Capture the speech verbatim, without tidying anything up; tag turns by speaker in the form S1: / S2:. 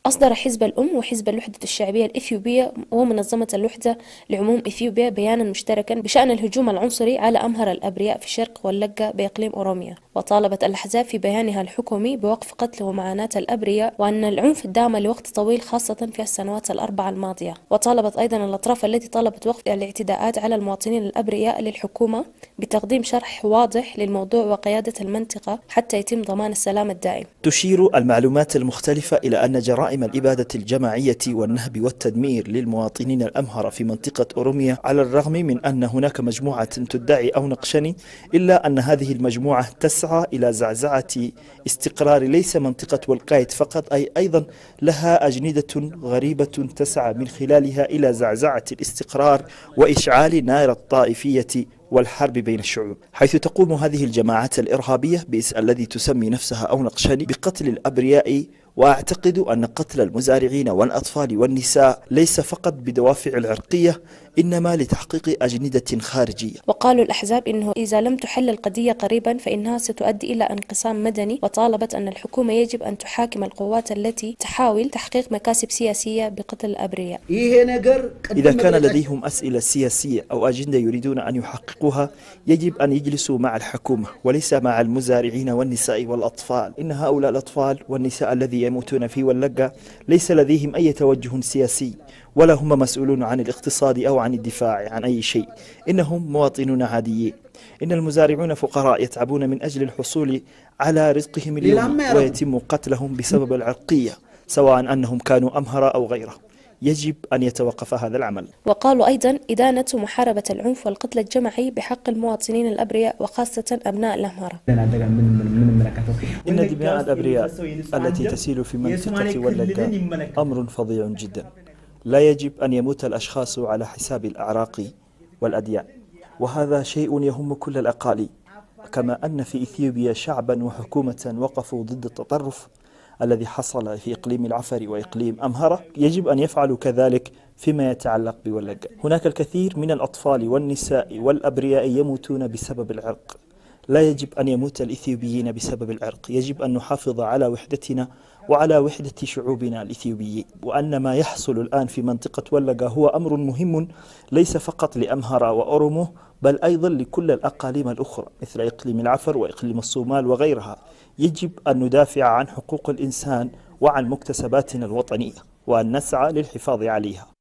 S1: أصدر حزب الأم وحزب الوحدة الشعبية الإثيوبية ومنظمة الوحدة لعموم إثيوبيا بيانا مشتركا بشأن الهجوم العنصري على أمهر الأبرياء في شرق واللقة بإقليم أوروميا. وطالبت الأحزاب في بيانها الحكومي بوقف قتل ومعاناة الأبرياء وأن العنف دام لوقت طويل خاصة في السنوات الأربع الماضية. وطالبت أيضا الأطراف التي طلبت وقف الاعتداءات على المواطنين الأبرياء للحكومة بتقديم شرح واضح للموضوع وقيادة المنطقة حتى يتم ضمان السلام الدائم.
S2: تشير المعلومات المختلفة إلى أن جرائم الإبادة الجماعية والنهب والتدمير للمواطنين الأمهر في منطقة أوروميا، على الرغم من أن هناك مجموعة تدعي أو نقشني، إلا أن هذه المجموعة تسعى إلى زعزعة استقرار ليس منطقة والقايت فقط، أي أيضا لها أجندة غريبة تسعى من خلالها إلى زعزعة الاستقرار وإشعال نار الطائفية والحرب بين الشعوب، حيث تقوم هذه الجماعات الإرهابية باسم الذي تسمي نفسها أو نقشني بقتل الأبرياء. وأعتقد أن قتل المزارعين والأطفال والنساء ليس فقط بدوافع العرقية، إنما لتحقيق أجندة خارجية.
S1: وقالوا الأحزاب إنه إذا لم تحل القضية قريبا فإنها ستؤدي إلى انقسام مدني، وطالبت أن الحكومة يجب أن تحاكم القوات التي تحاول تحقيق مكاسب سياسية بقتل الأبرياء.
S2: إذا كان لديهم أسئلة سياسية أو أجندة يريدون أن يحققوها، يجب أن يجلسوا مع الحكومة وليس مع المزارعين والنساء والأطفال. إن هؤلاء الأطفال والنساء الذي يموتون في واللقة ليس لديهم أي توجه سياسي، ولا هم مسؤولون عن الاقتصاد أو عن الدفاع عن أي شيء، إنهم مواطنون عاديين. إن المزارعون فقراء يتعبون من أجل الحصول على رزقهم اليومي، ويتم قتلهم بسبب العرقية، سواء أنهم كانوا أمهر أو غيره. يجب أن يتوقف هذا العمل.
S1: وقالوا أيضا إدانة محاربة العنف والقتل الجماعي بحق المواطنين الأبرياء وخاصة أبناء الأمهرة.
S2: إن دماء الأبرياء التي تسيل في منطقة واللقة أمر فظيع جدا، لا يجب أن يموت الأشخاص على حساب الأعراق والأديان، وهذا شيء يهم كل الأقاليم. كما أن في إثيوبيا شعبا وحكومة وقفوا ضد التطرف الذي حصل في إقليم العفر وإقليم أمهرة، يجب أن يفعلوا كذلك فيما يتعلق بولقة. هناك الكثير من الأطفال والنساء والأبرياء يموتون بسبب العرق، لا يجب أن يموت الإثيوبيين بسبب العرق. يجب أن نحافظ على وحدتنا وعلى وحدة شعوبنا الإثيوبيين، وأن ما يحصل الآن في منطقة واللقة هو أمر مهم ليس فقط لأمهرة وأورومو، بل أيضا لكل الأقاليم الأخرى مثل إقليم العفر وإقليم الصومال وغيرها. يجب أن ندافع عن حقوق الإنسان وعن مكتسباتنا الوطنية، وأن نسعى للحفاظ عليها.